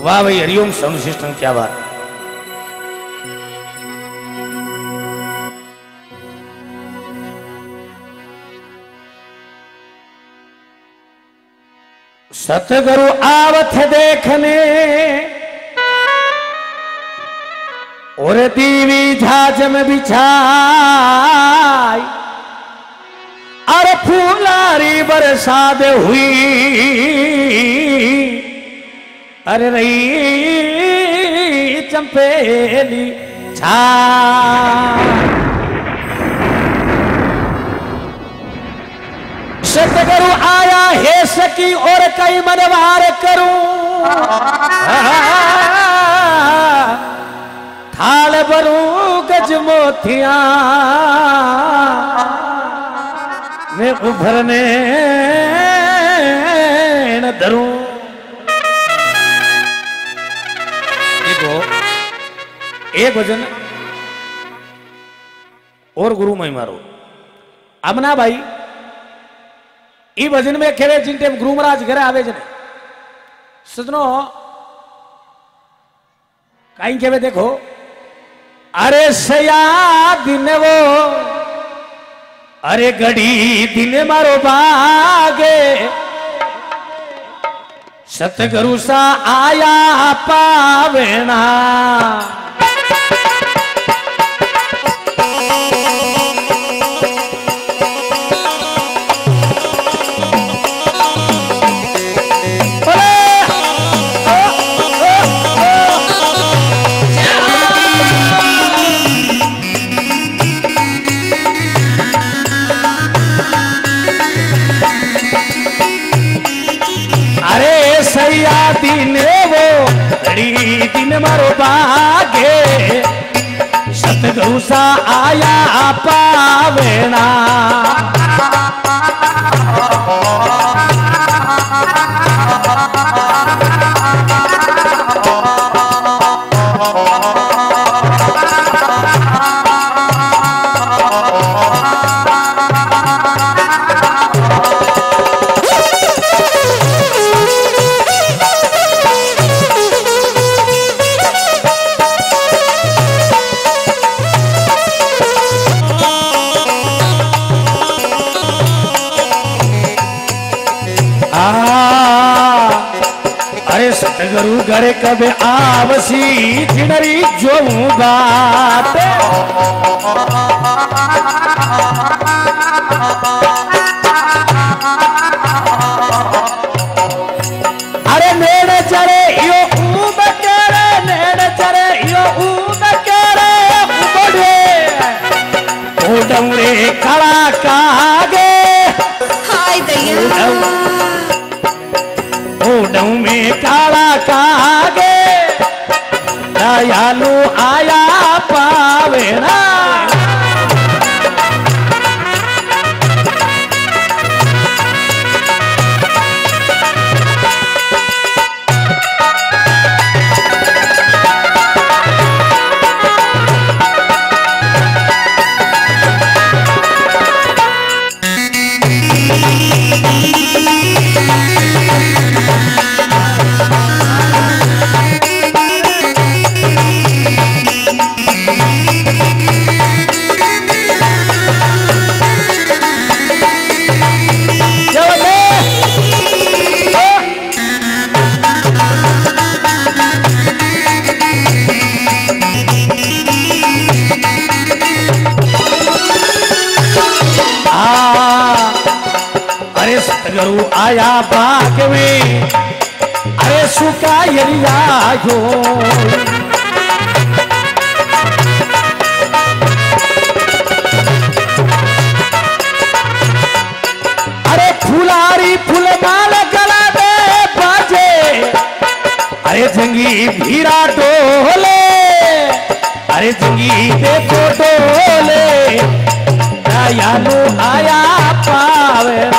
वाह भाई, हरिओम sound system, क्या बात। सतगुरु आवत देखने और दीवी झाज में बिछाई, और फूलारी बरसात हुई, अरे रही चंपेली छाई। सतगुरु आया हे सकी और कई मनवार करूं, थाल भरूं गज मोतिया मैं उभरने न धरूं। देखो एक भजन और गुरु मई मारो अमना भाई, ई भजन में खेवे जिन टाइम गुरु महाराज घरे आवे जने सजनो कहीं खेवे देखो, अरे सया दिन वो अरे घड़ी दिन मारो बागे, सतगुरु सा आया पावेना। दिन वो घड़ी दिन मारो बागे, सतगुरु सा आया पावेना। सतगुरु घरे कबे आवसी जिनरी जो बात, अरे नेड़ चरे यो ऊब करे, नेड़ चरे यो ऊब करे, उबड़े उडमरे खड़ा कागे, हाय दया ओडम में काला कागे, दयालु आया पावेना। सतगुरु आया बाग में, अरे सुका यो, अरे फुलारी फूल माल गला दे बाजे, अरे जंगी भीरा डोले, अरे जंगी देखो डोले, दयालु आया पावेना।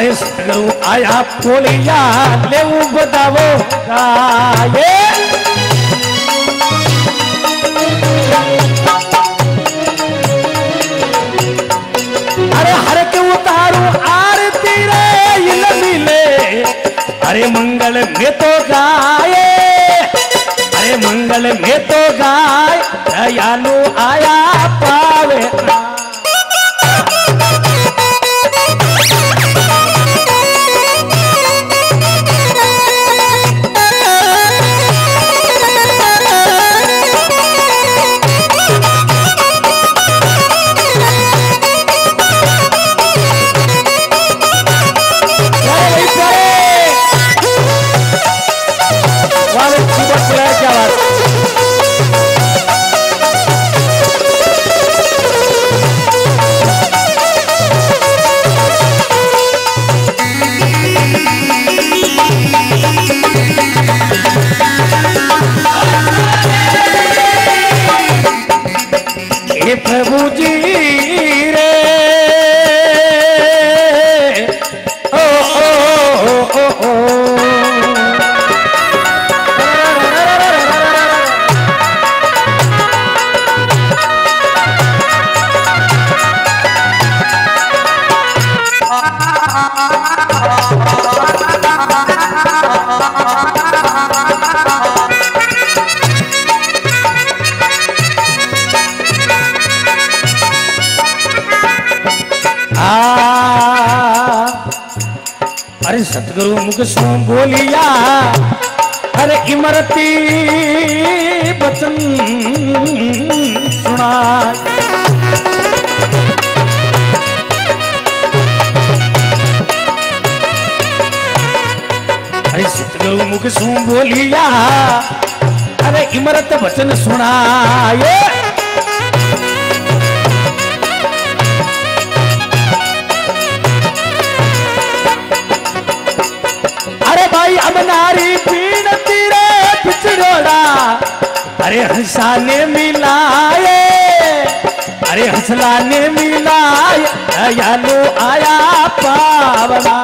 अरे सतगुरु आया पोलिया ले बतावो गाये अरे हर के उतारू आरती रे मिले अरे मंगल में तो गाये अरे मंगल में तो गाय दयालु आया पावे प्रभु जी रे ओ ओ ओ ओ ओ अरे सतगुरु मुख सो बोलिया अरे इमरती बचन सुना अरे सतगुरु मुख सो बोलिया अरे इमरत बचन सुनाए अब नारी पीनती रे पिछड़ोड़ा अरे हंसाने मिलाए अरे हंसलाने मिलाए दयालु आया पावना